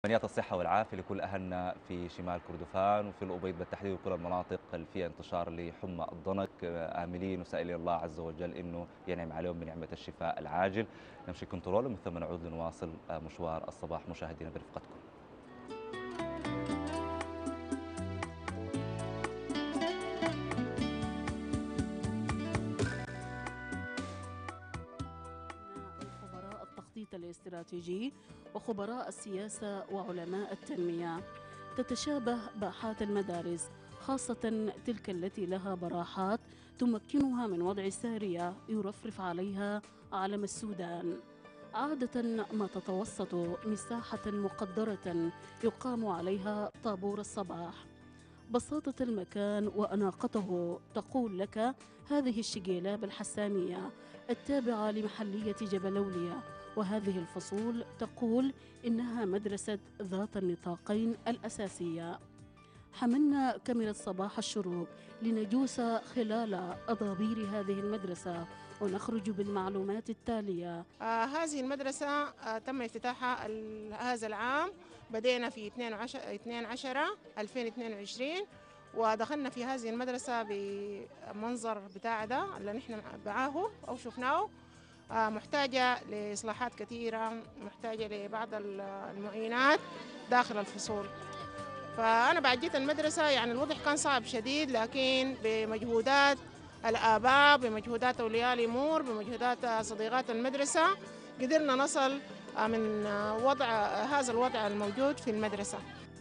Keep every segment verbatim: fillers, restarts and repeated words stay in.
تمنيات الصحة والعافية لكل أهلنا في شمال كردفان وفي الأبيض بالتحديد وكل المناطق اللي فيها انتشار لحمى الضنك، آملين وسائلين الله عز وجل إنه ينعم عليهم بنعمة الشفاء العاجل. نمشي كنترول ومن ثم نعود لنواصل مشوار الصباح مشاهدينا برفقتكم. خبراء التخطيط الاستراتيجي وخبراء السياسة وعلماء التنمية. تتشابه باحات المدارس، خاصة تلك التي لها براحات تمكنها من وضع سارية يرفرف عليها علم السودان. عادة ما تتوسط مساحة مقدرة يقام عليها طابور الصباح. بساطة المكان وأناقته تقول لك هذه الشجيلاب الحسانية التابعة لمحلية جبلولية، وهذه الفصول تقول إنها مدرسة ذات النطاقين الأساسية. حملنا كاميرا صباح الشروق لنجوس خلال أضابير هذه المدرسة ونخرج بالمعلومات التالية. آه هذه المدرسة آه تم افتتاحها هذا العام، بدينا في اثنين عشرة ألفين واثنين وعشرين، ودخلنا في هذه المدرسة بمنظر بتاع ده اللي نحن معاه أو شفناه. آه محتاجة لإصلاحات كثيرة، محتاجة لبعض المعينات داخل الفصول. فأنا بعد جيت المدرسة يعني الوضع كان صعب شديد، لكن بمجهودات الآباء، بمجهودات أولياء الأمور، بمجهودات صديقات المدرسة، قدرنا نصل من وضع هذا الوضع الموجود في المدرسة.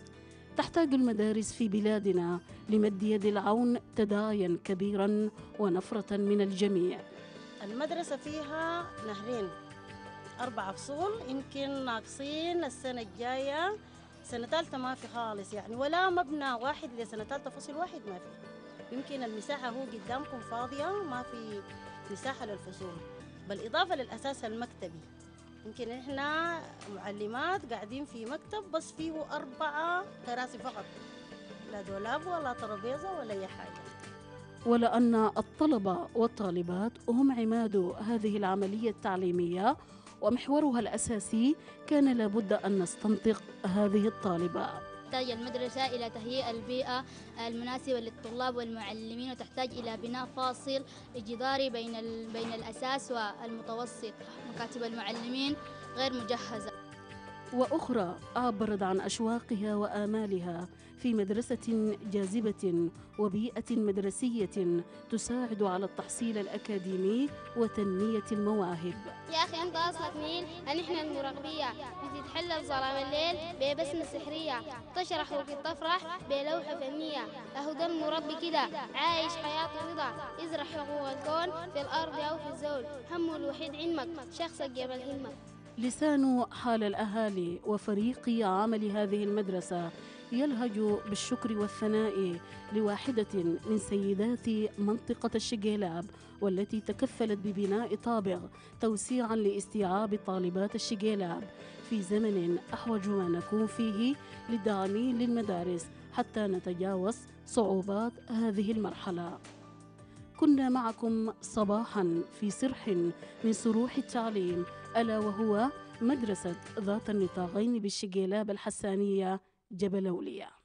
تحتاج المدارس في بلادنا لمد يد العون تداعيا كبيرا ونفرة من الجميع. المدرسة فيها نهرين، أربع فصول، يمكن ناقصين السنة الجاية سنة ثالثة ما في خالص يعني، ولا مبنى واحد لسنة ثالثة فصل واحد ما في. يمكن المساحة هو قدامكم فاضية، ما في مساحة للفصول، بالإضافة للأساس المكتبي. يمكن إحنا معلمات قاعدين في مكتب بس فيه أربعة كراسي فقط، لا دولاب ولا ترابيزة ولا أي حاجة. ولأن الطلبة والطالبات هم عماد هذه العملية التعليمية ومحورها الأساسي، كان لابد أن نستنطق هذه الطالبة. تحتاج المدرسة إلى تهيئة البيئة المناسبة للطلاب والمعلمين، وتحتاج إلى بناء فاصل جداري بين بين الأساس والمتوسط. مكاتب المعلمين غير مجهزة. وأخرى عبرت عن أشواقها وآمالها في مدرسة جاذبة وبيئة مدرسية تساعد على التحصيل الأكاديمي وتنمية المواهب. يا أخي أنت أصلك مين؟ نحن المراقبية بتتحلل ظلام الليل ببسمة سحرية، تشرح وتفرح بلوحة فنية. أهو ده المربي كده عايش حياة رضا، يزرع حقوق الكون في الأرض أو في الزول، همه الوحيد علمك، شخصك جبل همك. لسان حال الأهالي وفريق عمل هذه المدرسة يلهج بالشكر والثناء لواحدة من سيدات منطقة الشجيلاب، والتي تكفلت ببناء طابق توسيعا لاستيعاب طالبات الشجيلاب في زمن أحوج ما نكون فيه للدعم للمدارس حتى نتجاوز صعوبات هذه المرحلة. كنا معكم صباحا في سرح من سروح التعليم، ألا وهو مدرسة ذات النطاقين بالشجيلاب الحسانية جبلولية.